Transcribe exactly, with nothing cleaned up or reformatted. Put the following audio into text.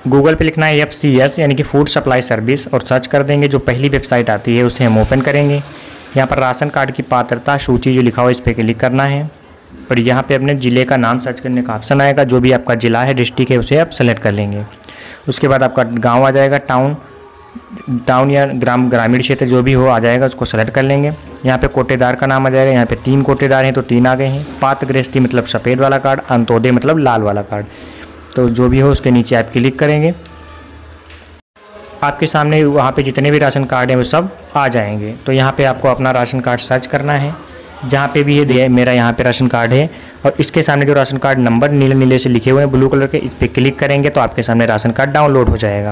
Google पे लिखना है एफ सी एस यानी कि फूड सप्लाई सर्विस और सर्च कर देंगे। जो पहली वेबसाइट आती है उसे हम ओपन करेंगे। यहाँ पर राशन कार्ड की पात्रता सूची जो लिखा हुआ है इस पर क्लिक करना है और यहाँ पे अपने ज़िले का नाम सर्च करने का ऑप्शन आएगा। जो भी आपका ज़िला है, डिस्ट्रिक्ट है, उसे आप सेलेक्ट कर लेंगे। उसके बाद आपका गांव आ जाएगा, टाउन टाउन या ग्राम ग्रामीण क्षेत्र जो भी हो आ जाएगा, उसको सेलेक्ट कर लेंगे। यहाँ पे कोटेदार का नाम आ जाएगा। यहाँ पे तीन कोटेदार हैं तो तीन आ गए हैं। पात्र गृहस्थी मतलब सफ़ेद वाला कार्ड, अंत्योदय मतलब लाल वाला कार्ड। तो जो भी हो उसके नीचे आप क्लिक करेंगे। आपके सामने वहाँ पे जितने भी राशन कार्ड हैं वो सब आ जाएंगे। तो यहाँ पे आपको अपना राशन कार्ड सर्च करना है। जहाँ पे भी है मेरा यहाँ पे राशन कार्ड है और इसके सामने जो राशन कार्ड नंबर नीले नीले से लिखे हुए हैं ब्लू कलर के, इस पर क्लिक करेंगे तो आपके सामने राशन कार्ड डाउनलोड हो जाएगा।